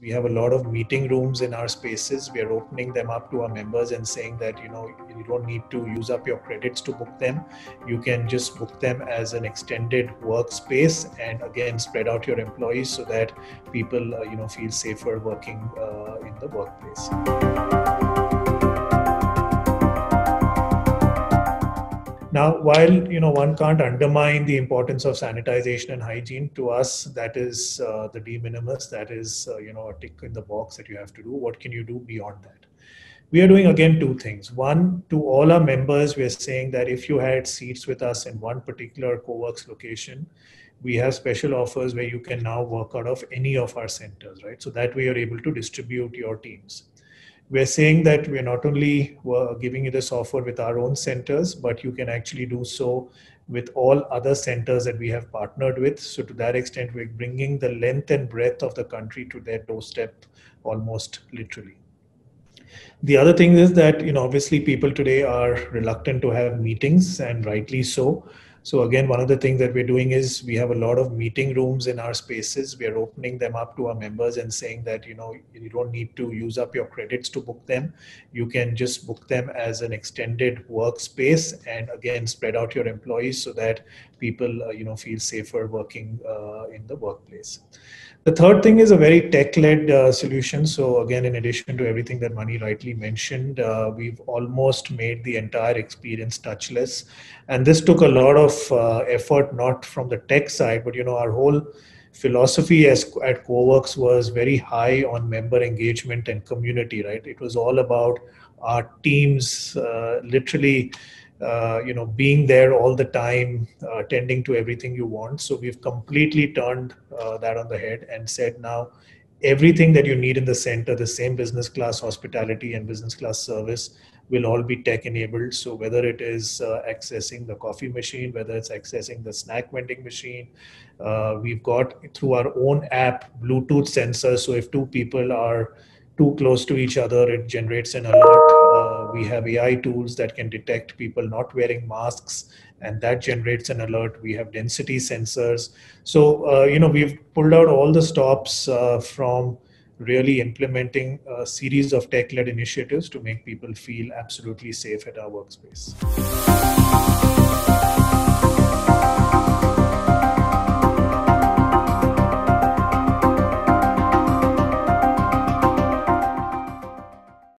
we have a lot of meeting rooms in our spaces. We are opening them up to our members and saying that, you don't need to use up your credits to book them. You can just book them as an extended workspace, and again, spread out your employees so that people, feel safer working in the workplace. Now, while one can't undermine the importance of sanitization and hygiene, to us that is the de minimis. That is a tick in the box that you have to do. What can you do beyond that? We are doing again two things. One, to all our members, we are saying that if you had seats with us in one particular CoWorks location, we have special offers where you can now work out of any of our centers, right? So that way you're able to distribute your teams. We're saying that we're not only giving you this offer with our own centers, but you can actually do so with all other centers that we have partnered with. So to that extent, we're bringing the length and breadth of the country to their doorstep, almost literally. The other thing is that, obviously people today are reluctant to have meetings, and rightly so. So again, one of the things that we're doing is we have a lot of meeting rooms in our spaces. We are opening them up to our members and saying that, you don't need to use up your credits to book them. You can just book them as an extended workspace, and again, spread out your employees so that people, feel safer working in the workplace. The third thing is a very tech-led solution. So again, in addition to everything that Mani rightly mentioned, we've almost made the entire experience touchless. And this took a lot of effort, not from the tech side, but our whole philosophy at CoWorks was very high on member engagement and community, right? It was all about our teams literally being there all the time, attending to everything you want. So we've completely turned that on the head and said now everything that you need in the center, the same business class hospitality and business class service, will all be tech enabled. So whether it is accessing the coffee machine, whether it's accessing the snack vending machine, we've got through our own app Bluetooth sensors. So if two people are too close to each other, it generates an alert. We have AI tools that can detect people not wearing masks, and that generates an alert. We have density sensors. So, we've pulled out all the stops from really implementing a series of tech-led initiatives to make people feel absolutely safe at our workspace.